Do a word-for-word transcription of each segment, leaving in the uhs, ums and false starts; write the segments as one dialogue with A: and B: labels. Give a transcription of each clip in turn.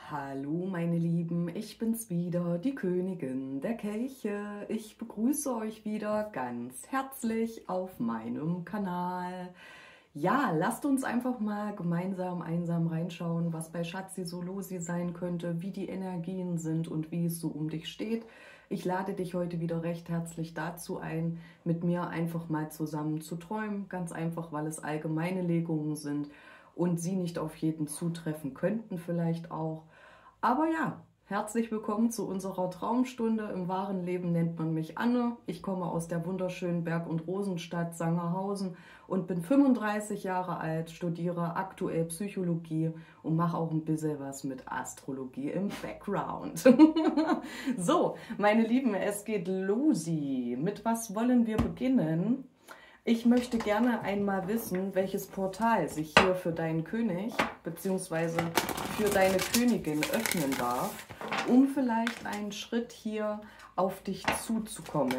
A: Hallo meine Lieben, ich bin's wieder, die Königin der Kelche. Ich begrüße euch wieder ganz herzlich auf meinem Kanal. Ja, lasst uns einfach mal gemeinsam einsam reinschauen, was bei Schatzi so losi sein könnte, wie die Energien sind und wie es so um dich steht. Ich lade dich heute wieder recht herzlich dazu ein, mit mir einfach mal zusammen zu träumen. Ganz einfach, weil es allgemeine Legungen sind und sie nicht auf jeden zutreffen könnten vielleicht auch. Aber ja, herzlich willkommen zu unserer Traumstunde. Im wahren Leben nennt man mich Anne. Ich komme aus der wunderschönen Berg- und Rosenstadt Sangerhausen und bin fünfunddreißig Jahre alt, studiere aktuell Psychologie und mache auch ein bisschen was mit Astrologie im Background. So, meine Lieben, es geht losi. Mit was wollen wir beginnen? Ich möchte gerne einmal wissen, welches Portal sich hier für deinen König bzw. für deine Königin öffnen darf, um vielleicht einen Schritt hier auf dich zuzukommen.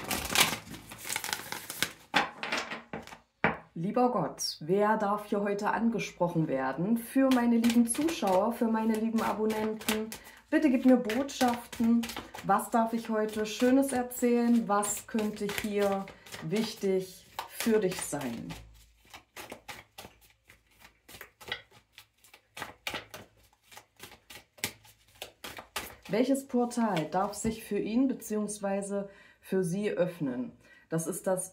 A: Lieber Gott, wer darf hier heute angesprochen werden? Für meine lieben Zuschauer, für meine lieben Abonnenten, bitte gib mir Botschaften. Was darf ich heute Schönes erzählen? Was könnte hier wichtig für dich sein? Welches Portal darf sich für ihn bzw. für sie öffnen? Das ist das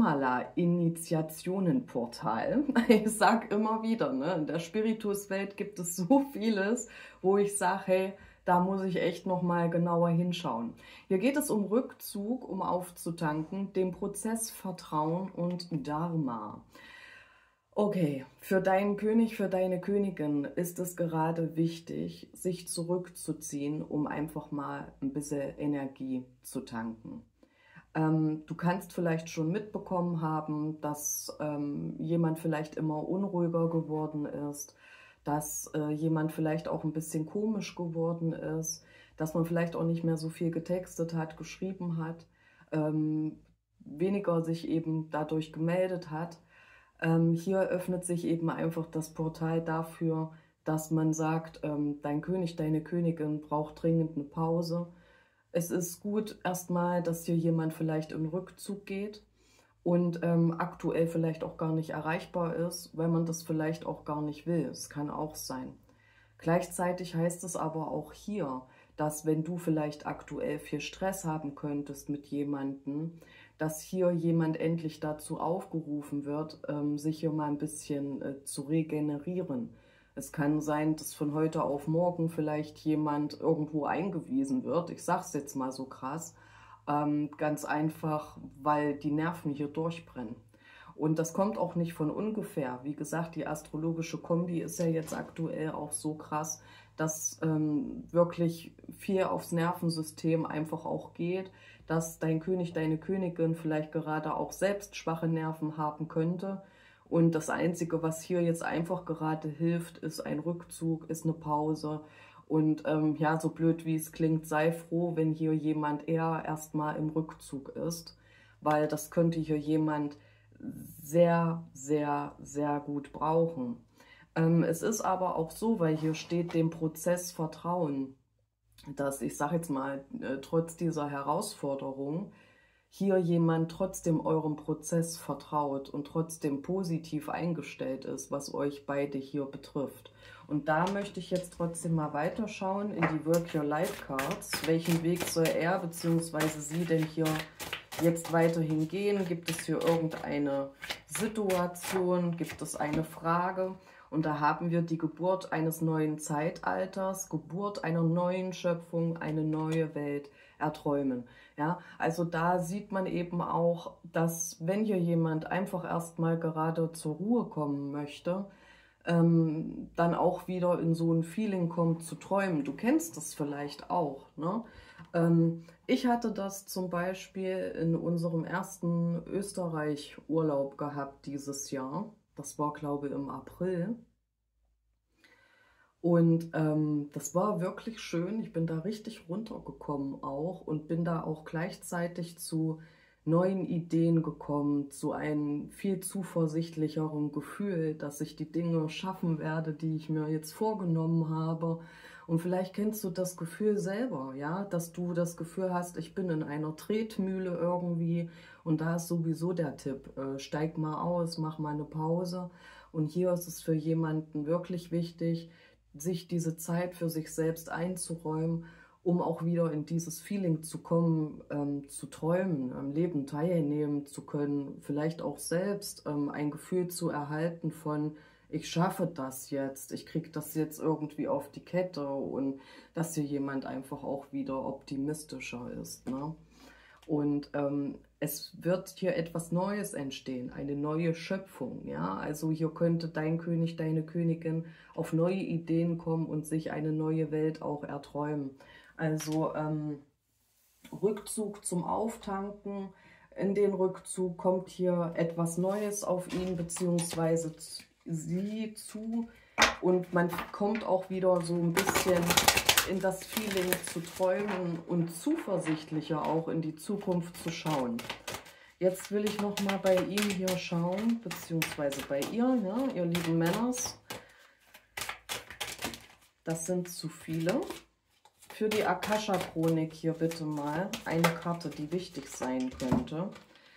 A: Shambhala-Initiationen-Portal. Ich sage immer wieder, ne, in der Spirituswelt gibt es so vieles, wo ich sage, hey, da muss ich echt nochmal genauer hinschauen. Hier geht es um Rückzug, um aufzutanken, dem Prozess Vertrauen und Dharma. Okay, für deinen König, für deine Königin ist es gerade wichtig, sich zurückzuziehen, um einfach mal ein bisschen Energie zu tanken. Ähm, du kannst vielleicht schon mitbekommen haben, dass ähm, jemand vielleicht immer unruhiger geworden ist, dass äh, jemand vielleicht auch ein bisschen komisch geworden ist, dass man vielleicht auch nicht mehr so viel getextet hat, geschrieben hat, ähm, weniger sich eben dadurch gemeldet hat. Ähm, hier öffnet sich eben einfach das Portal dafür, dass man sagt, ähm, dein König, deine Königin braucht dringend eine Pause. Es ist gut erstmal, dass hier jemand vielleicht in Rückzug geht und ähm, aktuell vielleicht auch gar nicht erreichbar ist, weil man das vielleicht auch gar nicht will. Es kann auch sein. Gleichzeitig heißt es aber auch hier, dass wenn du vielleicht aktuell viel Stress haben könntest mit jemandem, dass hier jemand endlich dazu aufgerufen wird, ähm, sich hier mal ein bisschen äh, zu regenerieren. Es kann sein, dass von heute auf morgen vielleicht jemand irgendwo eingewiesen wird. Ich sage es jetzt mal so krass. Ähm, ganz einfach, weil die Nerven hier durchbrennen. Und das kommt auch nicht von ungefähr. Wie gesagt, die astrologische Kombi ist ja jetzt aktuell auch so krass, dass ähm, wirklich viel aufs Nervensystem einfach auch geht, dass dein König, deine Königin vielleicht gerade auch selbst schwache Nerven haben könnte. Und das Einzige, was hier jetzt einfach gerade hilft, ist ein Rückzug, ist eine Pause. Und ähm, ja, so blöd wie es klingt, sei froh, wenn hier jemand eher erstmal im Rückzug ist, weil das könnte hier jemand sehr, sehr, sehr gut brauchen. Ähm, es ist aber auch so, weil hier steht dem Prozess Vertrauen, dass ich sage jetzt mal, äh, trotz dieser Herausforderung hier jemand trotzdem eurem Prozess vertraut und trotzdem positiv eingestellt ist, was euch beide hier betrifft. Und da möchte ich jetzt trotzdem mal weiterschauen in die Work Your Life Cards. Welchen Weg soll er bzw. sie denn hier jetzt weiterhin gehen? Gibt es hier irgendeine Situation? Gibt es eine Frage? Und da haben wir die Geburt eines neuen Zeitalters, Geburt einer neuen Schöpfung, eine neue Welt erträumen. Ja, also da sieht man eben auch, dass wenn hier jemand einfach erstmal gerade zur Ruhe kommen möchte, ähm, dann auch wieder in so ein Feeling kommt zu träumen. Du kennst das vielleicht auch, ne? Ähm, ich hatte das zum Beispiel in unserem ersten Österreich-Urlaub gehabt dieses Jahr. Das war, glaube ich, im April. Und ähm, das war wirklich schön. Ich bin da richtig runtergekommen auch und bin da auch gleichzeitig zu neuen Ideen gekommen, zu einem viel zuversichtlicheren Gefühl, dass ich die Dinge schaffen werde, die ich mir jetzt vorgenommen habe. Und vielleicht kennst du das Gefühl selber, ja, dass du das Gefühl hast, ich bin in einer Tretmühle irgendwie und da ist sowieso der Tipp, äh, steig mal aus, mach mal eine Pause. Und hier ist es für jemanden wirklich wichtig, sich diese Zeit für sich selbst einzuräumen, um auch wieder in dieses Feeling zu kommen, ähm, zu träumen, am Leben teilnehmen zu können, vielleicht auch selbst ähm, ein Gefühl zu erhalten von, ich schaffe das jetzt, ich kriege das jetzt irgendwie auf die Kette und dass hier jemand einfach auch wieder optimistischer ist, ne? Und ähm, es wird hier etwas Neues entstehen, eine neue Schöpfung, ja. Also hier könnte dein König, deine Königin auf neue Ideen kommen und sich eine neue Welt auch erträumen. Also ähm, Rückzug zum Auftanken. In den Rückzug kommt hier etwas Neues auf ihn bzw. sie zu und man kommt auch wieder so ein bisschen in das Feeling zu träumen und zuversichtlicher auch in die Zukunft zu schauen. Jetzt will ich noch mal bei ihm hier schauen, beziehungsweise bei ihr, ja, ihr lieben Männers. Das sind zu viele. Für die Akasha-Chronik hier bitte mal eine Karte, die wichtig sein könnte.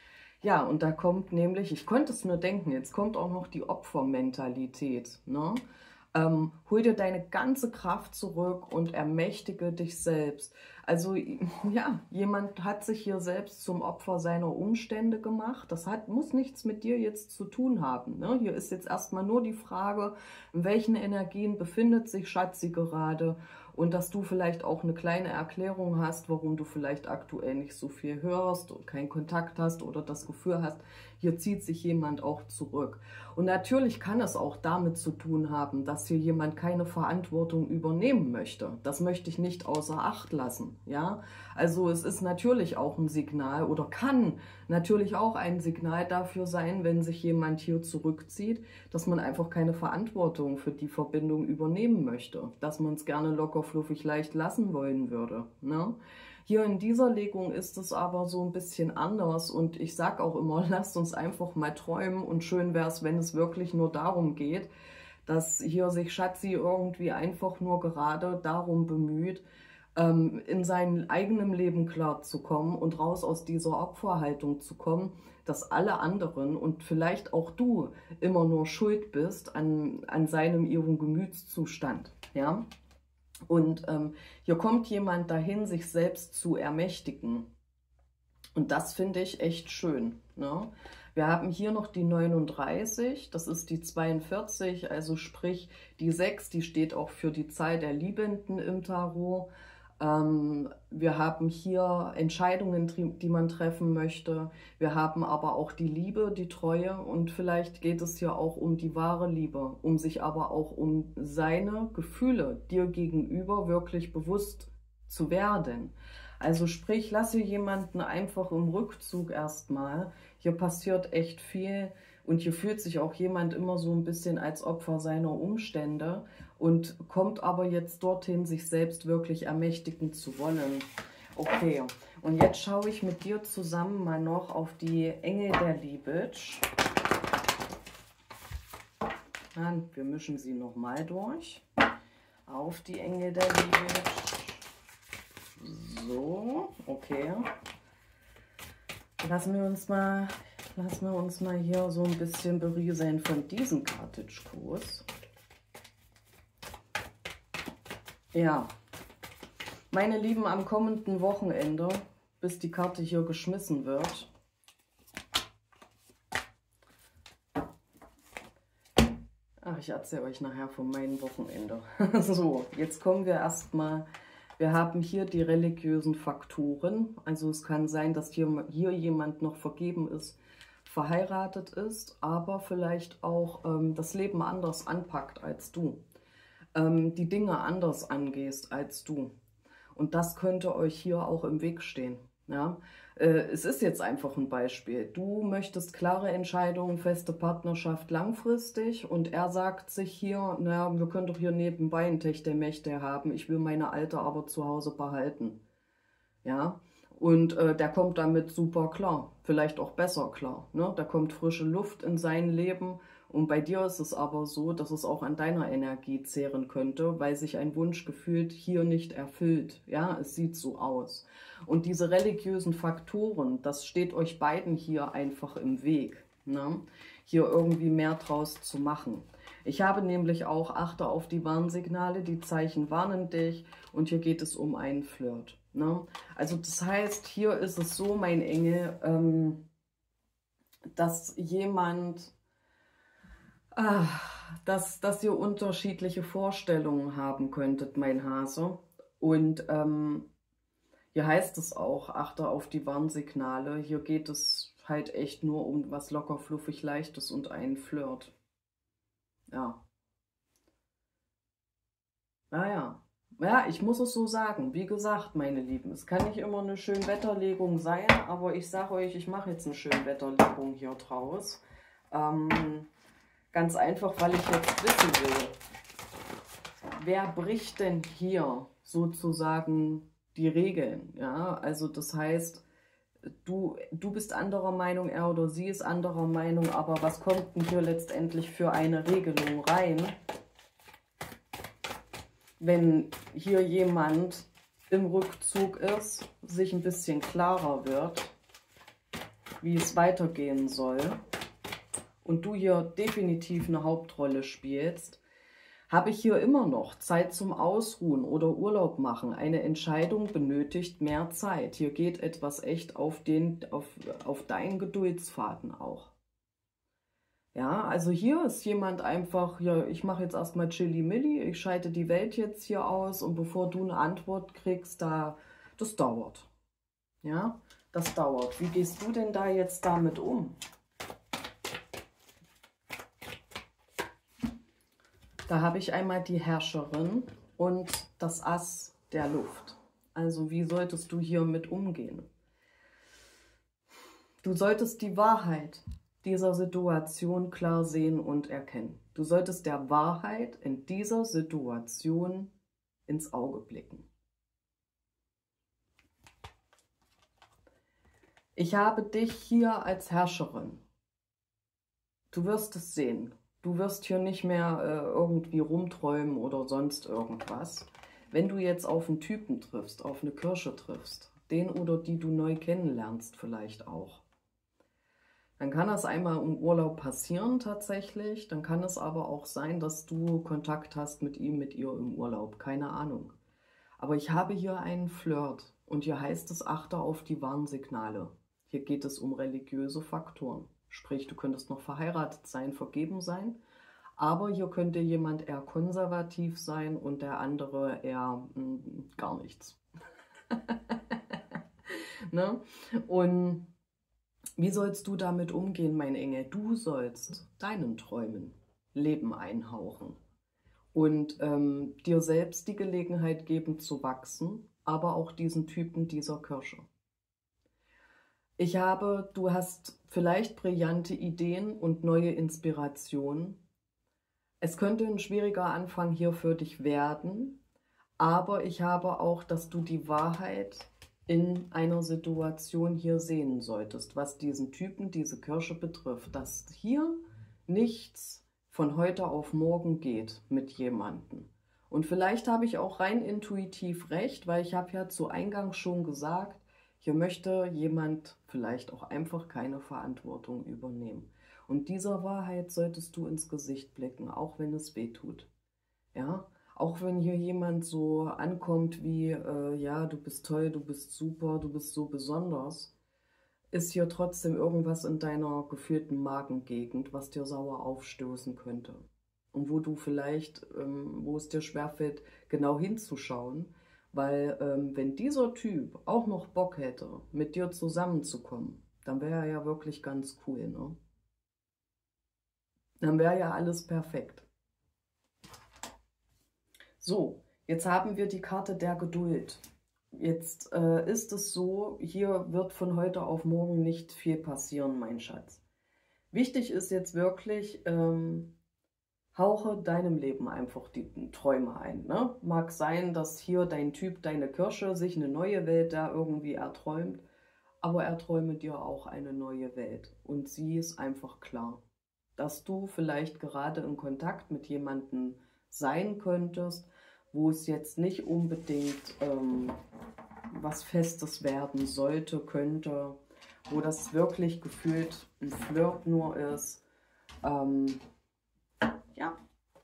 A: Ja, und da kommt nämlich, ich konnte es mir denken, jetzt kommt auch noch die Opfermentalität, ne? Ähm, hol dir deine ganze Kraft zurück und ermächtige dich selbst. Also ja, jemand hat sich hier selbst zum Opfer seiner Umstände gemacht. Das hat, muss nichts mit dir jetzt zu tun haben, ne? Hier ist jetzt erstmal nur die Frage, in welchen Energien befindet sich Schatzi gerade und dass du vielleicht auch eine kleine Erklärung hast, warum du vielleicht aktuell nicht so viel hörst und keinen Kontakt hast oder das Gefühl hast, hier zieht sich jemand auch zurück. Und natürlich kann es auch damit zu tun haben, dass hier jemand keine Verantwortung übernehmen möchte. Das möchte ich nicht außer Acht lassen, ja. Also es ist natürlich auch ein Signal oder kann natürlich auch ein Signal dafür sein, wenn sich jemand hier zurückzieht, dass man einfach keine Verantwortung für die Verbindung übernehmen möchte, dass man es gerne locker, fluffig, leicht lassen wollen würde, ne? Hier in dieser Legung ist es aber so ein bisschen anders und ich sage auch immer, lasst uns einfach mal träumen und schön wäre es, wenn es wirklich nur darum geht, dass hier sich Schatzi irgendwie einfach nur gerade darum bemüht, ähm, in seinem eigenen Leben klarzukommen und raus aus dieser Opferhaltung zu kommen, dass alle anderen und vielleicht auch du immer nur schuld bist an, an seinem, ihrem Gemütszustand, ja. Und ähm, hier kommt jemand dahin, sich selbst zu ermächtigen. Und das finde ich echt schön, ne? Wir haben hier noch die neununddreißig, das ist die zweiundvierzig, also sprich die sechs, die steht auch für die Zahl der Liebenden im Tarot. Ähm, wir haben hier Entscheidungen, die man treffen möchte. Wir haben aber auch die Liebe, die Treue und vielleicht geht es hier auch um die wahre Liebe, um sich aber auch um seine Gefühle dir gegenüber wirklich bewusst zu werden. Also sprich, lasse jemanden einfach im Rückzug erstmal. Hier passiert echt viel und hier fühlt sich auch jemand immer so ein bisschen als Opfer seiner Umstände und kommt aber jetzt dorthin, sich selbst wirklich ermächtigen zu wollen. Okay, und jetzt schaue ich mit dir zusammen mal noch auf die Engel der Liebitsch. Wir mischen sie nochmal durch. Auf die Engel der Liebitsch. So, okay. Lassen wir uns mal, lassen wir uns mal hier so ein bisschen berieseln von diesem Cartage-Kurs. Ja, meine Lieben, am kommenden Wochenende, bis die Karte hier geschmissen wird, ach, ich erzähle euch nachher von meinem Wochenende. So, jetzt kommen wir erstmal. Wir haben hier die religiösen Faktoren, also es kann sein, dass hier, hier jemand noch vergeben ist, verheiratet ist, aber vielleicht auch ähm, das Leben anders anpackt als du, ähm, die Dinge anders angehst als du. Und das könnte euch hier auch im Weg stehen. Ja? Äh, es ist jetzt einfach ein Beispiel. Du möchtest klare Entscheidungen, feste Partnerschaft langfristig und er sagt sich hier, naja, wir können doch hier nebenbei ein Techtelmächte haben, ich will meine Alte aber zu Hause behalten. Ja, und äh, der kommt damit super klar, vielleicht auch besser klar. Ne? Da kommt frische Luft in sein Leben Und bei dir ist es aber so, dass es auch an deiner Energie zehren könnte, weil sich ein Wunsch gefühlt hier nicht erfüllt. Ja, es sieht so aus. Und diese religiösen Faktoren, das steht euch beiden hier einfach im Weg, ne? Hier irgendwie mehr draus zu machen. Ich habe nämlich auch, achte auf die Warnsignale, die Zeichen warnen dich und hier geht es um einen Flirt. Ne? Also das heißt, hier ist es so, mein Engel, ähm, dass jemand, ah, dass, dass ihr unterschiedliche Vorstellungen haben könntet, mein Hase. Und ähm, hier heißt es auch, achte auf die Warnsignale. Hier geht es halt echt nur um was locker, fluffig, leichtes und einen Flirt. Ja. Naja. Ja, ich muss es so sagen. Wie gesagt, meine Lieben, es kann nicht immer eine Schönwetterlegung sein, aber ich sage euch, ich mache jetzt eine Schönwetterlegung hier draus. Ähm, ganz einfach, weil ich jetzt wissen will, wer bricht denn hier sozusagen die Regeln? Ja, also das heißt, du, du bist anderer Meinung, er oder sie ist anderer Meinung, aber was kommt denn hier letztendlich für eine Regelung rein, wenn hier jemand im Rückzug ist, sich ein bisschen klarer wird, wie es weitergehen soll und du hier definitiv eine Hauptrolle spielst, habe ich hier immer noch Zeit zum Ausruhen oder Urlaub machen. Eine Entscheidung benötigt mehr Zeit. Hier geht etwas echt auf, den, auf, auf deinen Geduldsfaden auch. Ja, also hier ist jemand einfach, ja, ich mache jetzt erstmal Chili-Milli, ich schalte die Welt jetzt hier aus und bevor du eine Antwort kriegst, da, das dauert. Ja, das dauert. Wie gehst du denn da jetzt damit um? Da habe ich einmal die Herrscherin und das Ass der Luft. Also wie solltest du hier mit umgehen? Du solltest die Wahrheit dieser Situation klar sehen und erkennen. Du solltest der Wahrheit in dieser Situation ins Auge blicken. Ich habe dich hier als Herrscherin. Du wirst es sehen. Du wirst hier nicht mehr äh, irgendwie rumträumen oder sonst irgendwas. Wenn du jetzt auf einen Typen triffst, auf eine Kirsche triffst, den oder die du neu kennenlernst vielleicht auch, dann kann das einmal im Urlaub passieren tatsächlich. Dann kann es aber auch sein, dass du Kontakt hast mit ihm, mit ihr im Urlaub. Keine Ahnung. Aber ich habe hier einen Flirt und hier heißt es, achte auf die Warnsignale. Hier geht es um religiöse Faktoren. Sprich, du könntest noch verheiratet sein, vergeben sein. Aber hier könnte jemand eher konservativ sein und der andere eher mh, gar nichts. Ne? Und wie sollst du damit umgehen, mein Engel? Du sollst deinen Träumen Leben einhauchen und ähm, dir selbst die Gelegenheit geben zu wachsen, aber auch diesen Typen dieser Kirsche. Ich habe, du hast vielleicht brillante Ideen und neue Inspirationen. Es könnte ein schwieriger Anfang hier für dich werden, aber ich habe auch, dass du die Wahrheit in einer Situation hier sehen solltest, was diesen Typen, diese Kirsche betrifft, dass hier nichts von heute auf morgen geht mit jemandem. Und vielleicht habe ich auch rein intuitiv recht, weil ich habe ja zu Eingang schon gesagt, hier möchte jemand vielleicht auch einfach keine Verantwortung übernehmen. Und dieser Wahrheit solltest du ins Gesicht blicken, auch wenn es weh tut. Ja? Auch wenn hier jemand so ankommt wie, äh, ja, du bist toll, du bist super, du bist so besonders, ist hier trotzdem irgendwas in deiner gefühlten Magengegend, was dir sauer aufstoßen könnte. Und wo du vielleicht, ähm, wo es dir schwerfällt, genau hinzuschauen, weil ähm, wenn dieser Typ auch noch Bock hätte, mit dir zusammenzukommen, dann wäre er ja wirklich ganz cool, ne? Dann wäre ja alles perfekt. So, jetzt haben wir die Karte der Geduld. Jetzt äh, ist es so, hier wird von heute auf morgen nicht viel passieren, mein Schatz. Wichtig ist jetzt wirklich, ähm, hauche deinem Leben einfach die Träume ein. Ne? Mag sein, dass hier dein Typ, deine Kirsche, sich eine neue Welt da irgendwie erträumt, aber erträume dir auch eine neue Welt. Und sie ist einfach klar. dass du vielleicht gerade in Kontakt mit jemandem sein könntest, wo es jetzt nicht unbedingt ähm, was Festes werden sollte, könnte, wo das wirklich gefühlt ein Flirt nur ist. Ähm, ja.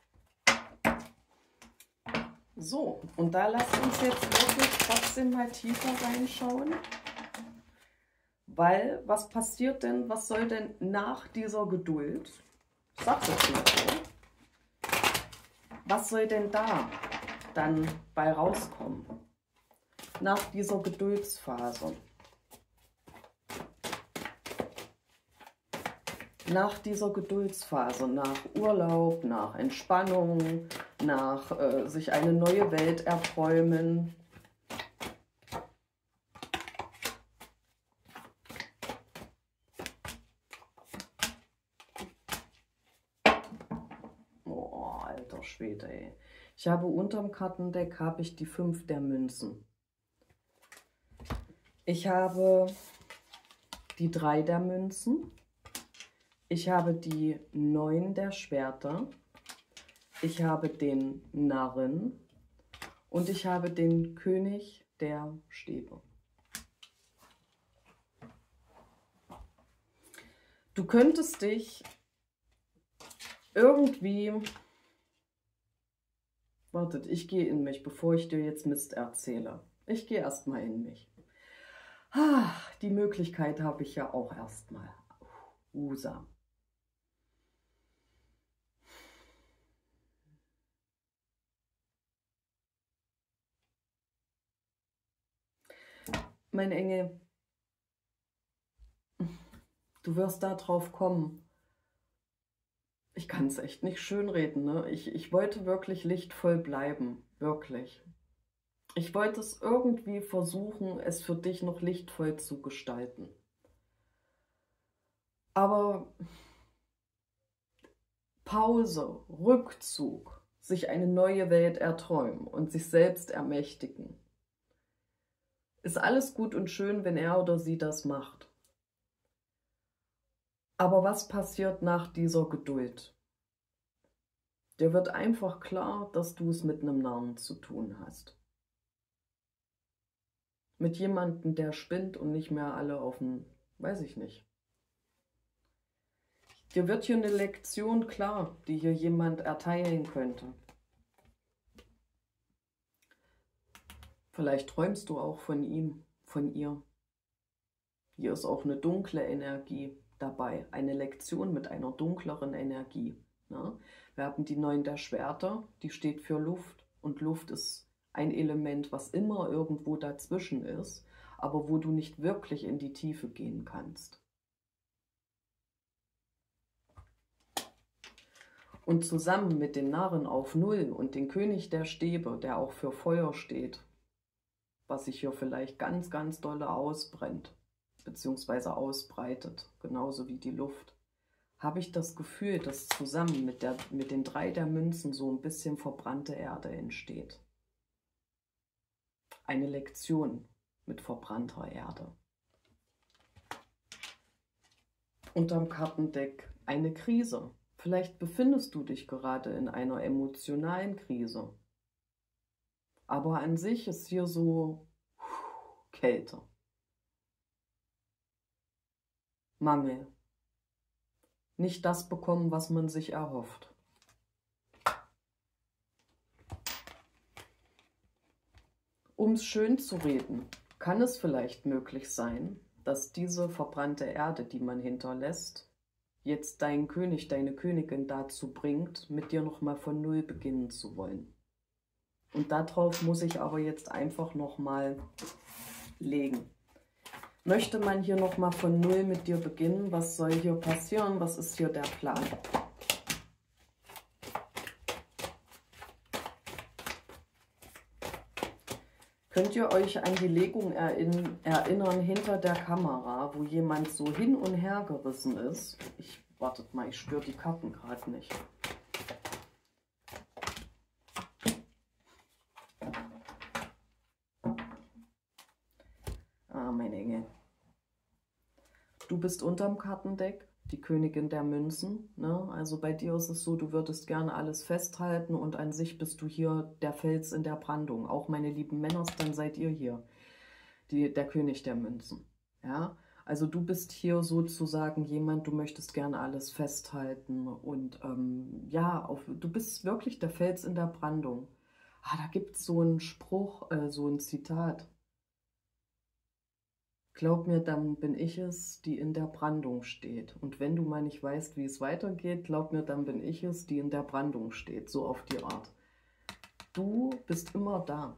A: So, und da lasst uns jetzt wirklich trotzdem mal tiefer reinschauen. Weil, was passiert denn, was soll denn nach dieser Geduld, ich sag's jetzt mal so, was soll denn da dann bei rauskommen? Nach dieser Geduldsphase. Nach dieser Geduldsphase, nach Urlaub, nach Entspannung, nach äh, sich eine neue Welt erträumen. Oh, alter Schwede, ey. Ich habe unterm Kartendeck habe ich die fünf der Münzen. Ich habe die drei der Münzen. Ich habe die neun der Schwerter. Ich habe den Narren. Und ich habe den König der Stäbe. Du könntest dich irgendwie... Wartet, ich gehe in mich, bevor ich dir jetzt Mist erzähle. Ich gehe erstmal in mich. Ach, die Möglichkeit habe ich ja auch erstmal. U S A. Mein Engel, du wirst da drauf kommen. Ich kann es echt nicht schönreden, ne? Ich, ich wollte wirklich lichtvoll bleiben, wirklich. Ich wollte es irgendwie versuchen, es für dich noch lichtvoll zu gestalten. Aber Pause, Rückzug, sich eine neue Welt erträumen und sich selbst ermächtigen, ist alles gut und schön, wenn er oder sie das macht. Aber was passiert nach dieser Geduld? Dir wird einfach klar, dass du es mit einem Narren zu tun hast. Mit jemandem, der spinnt und nicht mehr alle auf den, weiß ich nicht. Dir wird hier eine Lektion klar, die hier jemand erteilen könnte. Vielleicht träumst du auch von ihm, von ihr. Hier ist auch eine dunkle Energie dabei, eine Lektion mit einer dunkleren Energie. Ne? Wir haben die neun der Schwerter, die steht für Luft. Und Luft ist ein Element, was immer irgendwo dazwischen ist, aber wo du nicht wirklich in die Tiefe gehen kannst. Und zusammen mit den Narren auf Null und den König der Stäbe, der auch für Feuer steht, was sich hier vielleicht ganz, ganz dolle ausbrennt, beziehungsweise ausbreitet, genauso wie die Luft, habe ich das Gefühl, dass zusammen mit, der, mit den drei der Münzen so ein bisschen verbrannte Erde entsteht. Eine Lektion mit verbrannter Erde. Unterm Kartendeck eine Krise. Vielleicht befindest du dich gerade in einer emotionalen Krise. Aber an sich ist hier so Kälte. Mangel. Nicht das bekommen, was man sich erhofft. Um es schön zu reden, kann es vielleicht möglich sein, dass diese verbrannte Erde, die man hinterlässt, jetzt deinen König, deine Königin dazu bringt, mit dir nochmal von Null beginnen zu wollen. Und darauf muss ich aber jetzt einfach nochmal legen. Möchte man hier nochmal von Null mit dir beginnen? Was soll hier passieren? Was ist hier der Plan? Könnt ihr euch an die Legung erinnern hinter der Kamera, wo jemand so hin und her gerissen ist? Ich, wartet mal, ich spüre die Karten gerade nicht. Ah, mein Engel. Du bist unterm Kartendeck. die Königin der Münzen. Ne? Also bei dir ist es so, du würdest gerne alles festhalten und an sich bist du hier der Fels in der Brandung. Auch meine lieben Männer, dann seid ihr hier, die, der König der Münzen. Ja? Also du bist hier sozusagen jemand, du möchtest gerne alles festhalten und ähm, ja, auf, du bist wirklich der Fels in der Brandung. Ah, da gibt es so einen Spruch, äh, so ein Zitat. Glaub mir, dann bin ich es, die in der Brandung steht. Und wenn du mal nicht weißt, wie es weitergeht, glaub mir, dann bin ich es, die in der Brandung steht. So auf die Art. Du bist immer da.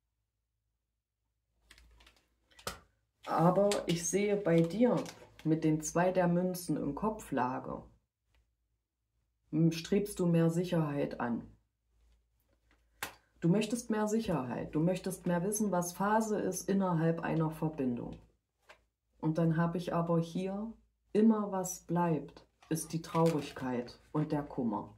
A: Aber ich sehe bei dir mit den zwei der Münzen in Kopflage, strebst du mehr Sicherheit an. Du möchtest mehr Sicherheit. Du möchtest mehr wissen, was Phase ist innerhalb einer Verbindung. Und dann habe ich aber hier, immer was bleibt, ist die Traurigkeit und der Kummer.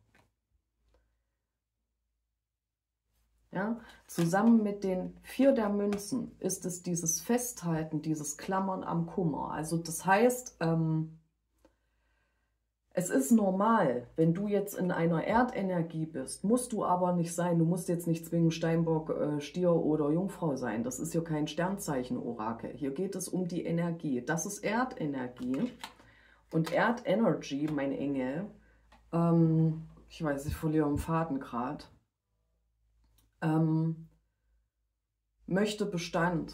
A: Ja? Zusammen mit den vier der Münzen ist es dieses Festhalten, dieses Klammern am Kummer. Also das heißt, ähm, es ist normal, wenn du jetzt in einer Erdenergie bist, musst du aber nicht sein. Du musst jetzt nicht zwingend Steinbock, äh, Stier oder Jungfrau sein. Das ist ja kein Sternzeichen-Orakel. Hier geht es um die Energie. Das ist Erdenergie. Und Erdenergy, mein Engel, ähm, ich weiß, ich verliere den Faden gerade, ähm, möchte Bestand.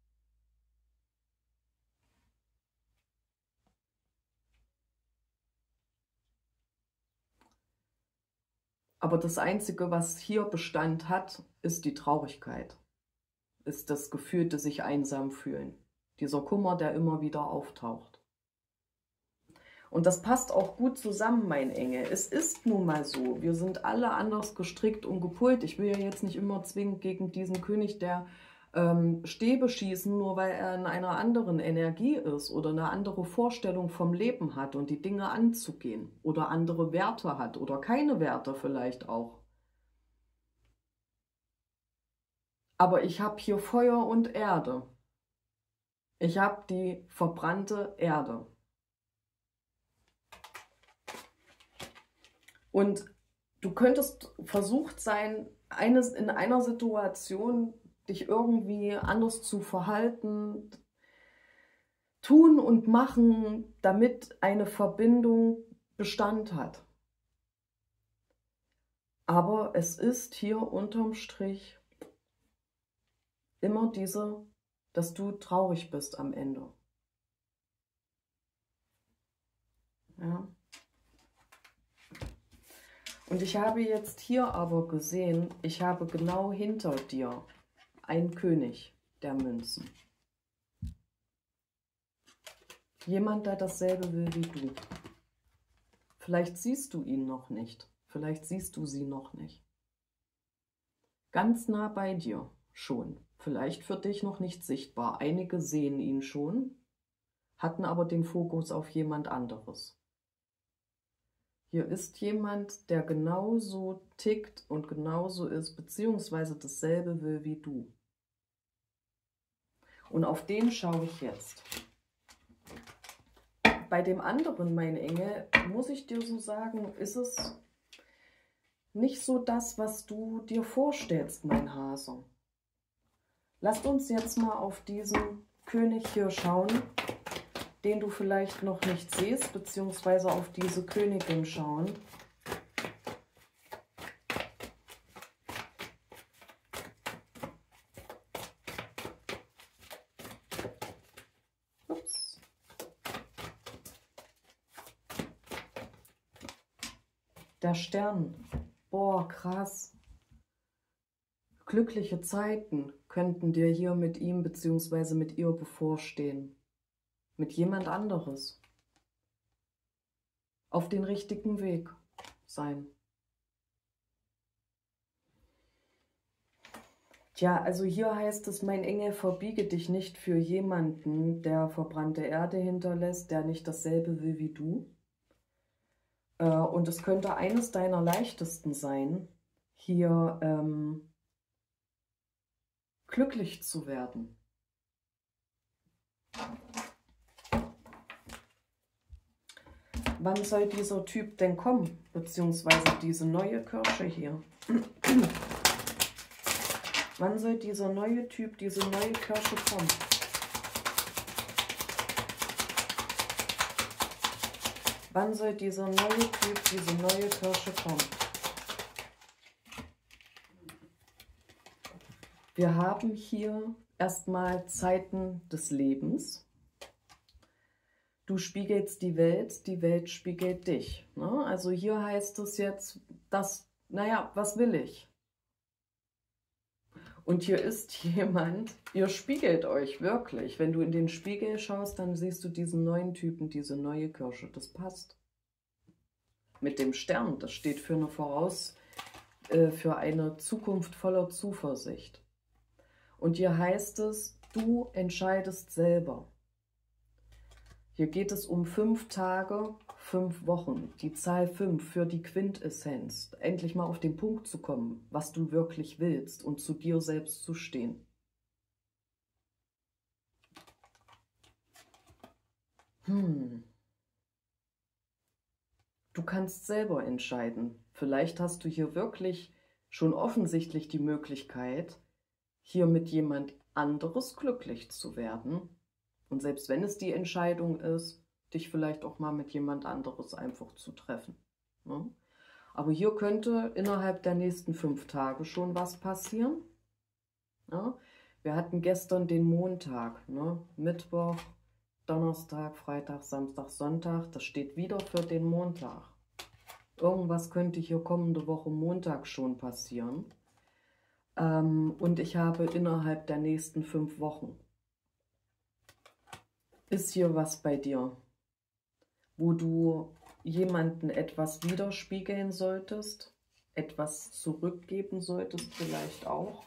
A: Aber das Einzige, was hier Bestand hat, ist die Traurigkeit, ist das gefühlte sich einsam fühlen. Dieser Kummer, der immer wieder auftaucht. Und das passt auch gut zusammen, mein Engel. Es ist nun mal so, wir sind alle anders gestrickt und gepolt. Ich will ja jetzt nicht immer zwingend gegen diesen König der ähm, Stäbe schießen, nur weil er in einer anderen Energie ist oder eine andere Vorstellung vom Leben hat und die Dinge anzugehen oder andere Werte hat oder keine Werte vielleicht auch. Aber ich habe hier Feuer und Erde. Ich habe die verbrannte Erde. Und du könntest versucht sein, eines, in einer Situation dich irgendwie anders zu verhalten, tun und machen, damit eine Verbindung Bestand hat. Aber es ist hier unterm Strich immer diese, dass du traurig bist am Ende. Ja. Und ich habe jetzt hier aber gesehen, ich habe genau hinter dir einen König der Münzen. Jemand, der dasselbe will wie du. Vielleicht siehst du ihn noch nicht. Vielleicht siehst du sie noch nicht. Ganz nah bei dir schon. Vielleicht für dich noch nicht sichtbar. Einige sehen ihn schon, hatten aber den Fokus auf jemand anderes. Hier ist jemand, der genauso tickt und genauso ist, beziehungsweise dasselbe will wie du. Und auf den schaue ich jetzt. Bei dem anderen, mein Engel, muss ich dir so sagen, ist es nicht so das, was du dir vorstellst, mein Hase. Lasst uns jetzt mal auf diesen König hier schauen, den du vielleicht noch nicht siehst, beziehungsweise auf diese Königin schauen. Ups. Der Stern. Boah, krass. Glückliche Zeiten könnten dir hier mit ihm bzw. mit ihr bevorstehen. Mit jemand anderes. Auf den richtigen Weg sein. Tja, also hier heißt es, mein Engel, verbiege dich nicht für jemanden, der verbrannte Erde hinterlässt, der nicht dasselbe will wie du. Und es könnte eines deiner leichtesten sein, hier ähm, glücklich zu werden. Wann soll dieser Typ denn kommen? Beziehungsweise diese neue Kirsche hier. Wann soll dieser neue Typ, diese neue Kirsche kommen? Wann soll dieser neue Typ, diese neue Kirsche kommen? Wir haben hier erstmal Zeiten des Lebens. Du spiegelst die Welt, die Welt spiegelt dich. Ne? Also hier heißt es jetzt, dass, naja, was will ich? Und hier ist jemand, ihr spiegelt euch wirklich. Wenn du in den Spiegel schaust, dann siehst du diesen neuen Typen, diese neue Kirsche. Das passt. Mit dem Stern, das steht für eine Voraus, äh, für eine Zukunft voller Zuversicht. Und hier heißt es, du entscheidest selber. Hier geht es um fünf Tage, fünf Wochen. Die Zahl fünf für die Quintessenz. Endlich mal auf den Punkt zu kommen, was du wirklich willst und zu dir selbst zu stehen. Hm. Du kannst selber entscheiden. Vielleicht hast du hier wirklich schon offensichtlich die Möglichkeit, hier mit jemand anderes glücklich zu werden. Und selbst wenn es die Entscheidung ist, dich vielleicht auch mal mit jemand anderes einfach zu treffen. Ne? Aber hier könnte innerhalb der nächsten fünf Tage schon was passieren. Ne? Wir hatten gestern den Montag, ne? Mittwoch, Donnerstag, Freitag, Samstag, Sonntag. Das steht wieder für den Montag. Irgendwas könnte hier kommende Woche Montag schon passieren. Ähm, und ich habe innerhalb der nächsten fünf Wochen. Ist hier was bei dir, wo du jemanden etwas widerspiegeln solltest, etwas zurückgeben solltest vielleicht auch,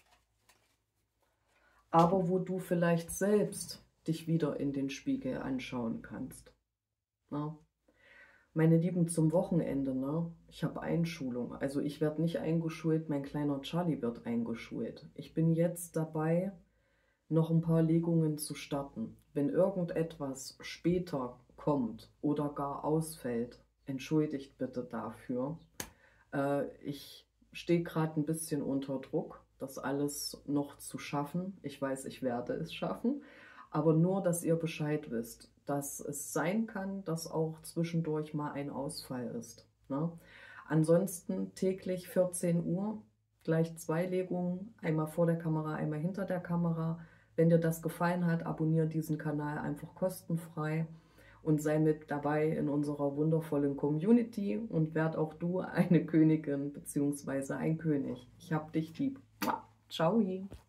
A: aber wo du vielleicht selbst dich wieder in den Spiegel anschauen kannst. Na? Meine Lieben, zum Wochenende, ne? Ich habe Einschulung, also ich werde nicht eingeschult, mein kleiner Charlie wird eingeschult. Ich bin jetzt dabei, noch ein paar Legungen zu starten. Wenn irgendetwas später kommt oder gar ausfällt, entschuldigt bitte dafür. Äh, ich stehe gerade ein bisschen unter Druck, das alles noch zu schaffen. Ich weiß, ich werde es schaffen, aber nur, dass ihr Bescheid wisst, dass es sein kann, dass auch zwischendurch mal ein Ausfall ist. Ne? Ansonsten täglich vierzehn Uhr, gleich zwei Legungen, einmal vor der Kamera, einmal hinter der Kamera. Wenn dir das gefallen hat, abonniere diesen Kanal einfach kostenfrei und sei mit dabei in unserer wundervollen Community und werd auch du eine Königin bzw. ein König. Ich hab dich lieb. Ciao.